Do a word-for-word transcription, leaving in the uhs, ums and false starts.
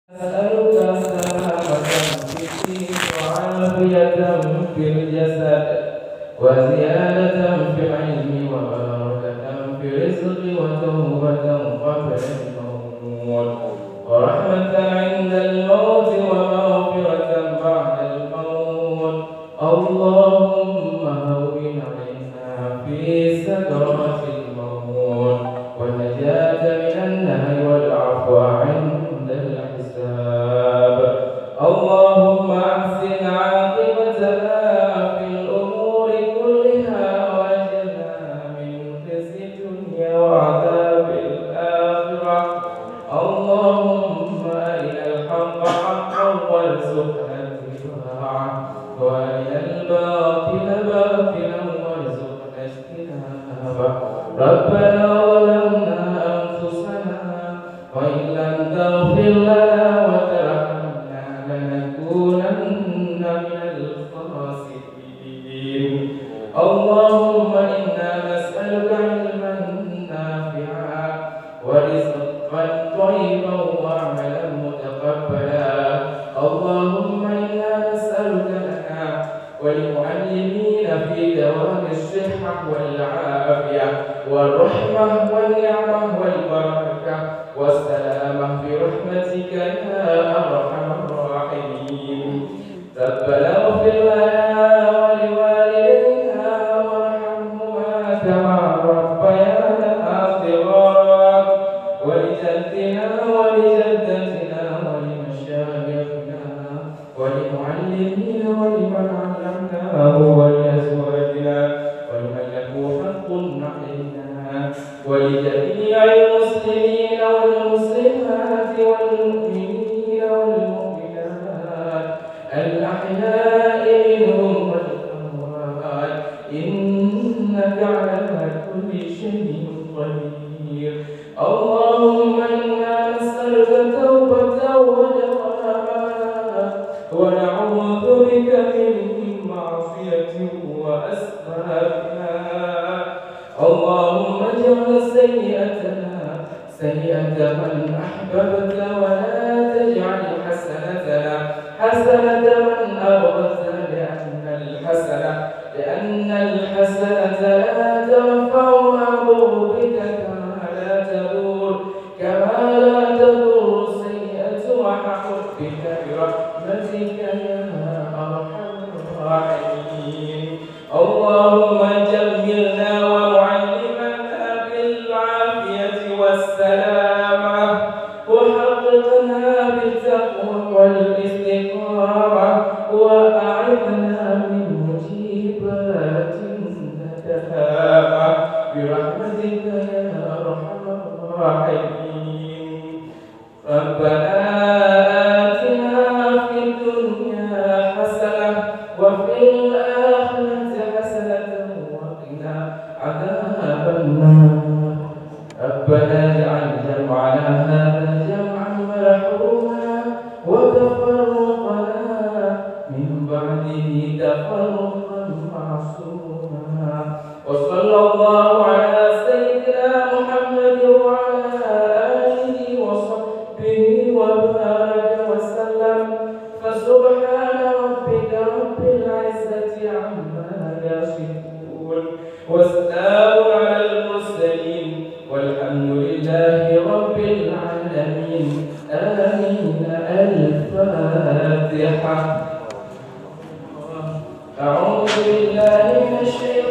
أسألك سلامة في الدين وعافية في الجسد وزيادة في العلم وبركة في الرزق وتوبة قبل الموت ورحمة عند الموت ومغفرة بعد الموت. اللهم هون علينا في سكرات الموت والنجاة من النار والعفو عند الحساب. اللهم أحسن عاقبتنا في الأمور كلها واجعلنا من خزي الدنيا وعذاب الآخرة. اللهم أرنا الحق حقا وارزقنا اتباعه وأرنا الباطل باطلا وارزقنا اجتنابه. ربنا ظلمنا أنفسنا وإن لم تغفر لنا وترحمنا لنكونن من الخاسرين. اللهم إنا نسألك علما نافعا ورزقا طيبا وعملا متقبلا. اللهم إنا نسألك لنا وللمعلمين في دوام الصحة والعافية والرحمة والنعمة والبركة والسلامة برحمتك يا أرحم الراحمين. ربنا اغفر لنا ولوالدينا وارحمهما كما ربيانا صغارا ولجدنا ولجدتنا ولمشايخنا وللمعلمين ولمن علمناه ولأزواجنا ولمن له حق علينا ولجميع المسلمين والمسلمات والمؤمنين والمؤمنات الأحياء منهم والأموات إنك على كل شيء قدير. اللهم إنا نسألك توبة ودواما ونعوذ بك من معصية وأسبابها. اللهم اجعل سيئتنا سيئة من أحببت ولا تجعل حسنتنا حسنة من أبغضت لأن الحسنة لأن الحسنة لا تنفع مع بغضك كما لا تدور كما لا تدور السيئة مع حبك برحمتك يا أرحم الراحمين. اللهم جملنا ومعلمنا بالعافية والسلامة وحققنا بالتقوى والاستقامة وأعذنا من مجيبات الندامة برحمتك يا أرحم الراحمين. ربنا آتنا في الدنيا حسنة وفي الآخرة حسنة وقنا عذاب النار. ربنا اجعل جمعنا هذا جمعا مرحوما وتفرقنا من بعده تفرقا معصوما. وصلى الله على سيدنا محمد وعلى آله وصحبه وبارك وسلم. فسبحان ربك رب العزة عما يصفون وسلام على المرسلين والحمد لله رب العالمين. آمين. الفاتحة. أعوذ بالله من الشيطان